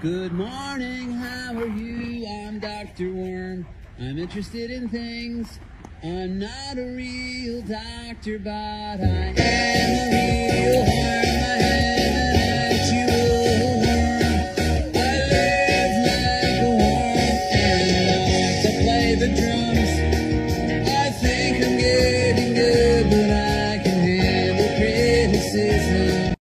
Good morning, how are you? I'm Dr. Worm. I'm interested in things. I'm not a real doctor, but I am a real worm.